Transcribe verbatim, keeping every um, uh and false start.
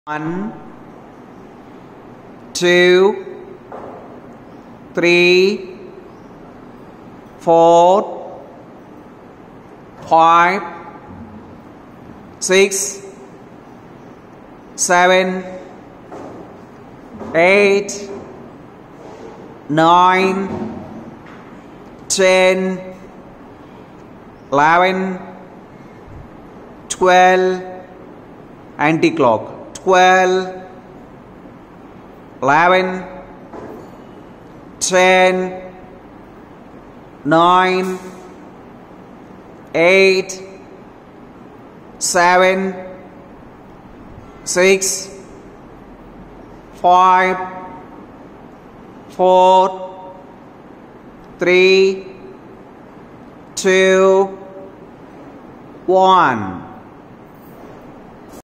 One, two, three, four, five, six, seven, eight, nine, ten, eleven, twelve, anti-clock. twelve, eleven, ten, nine, eight, seven, six, five, four, three, two, one.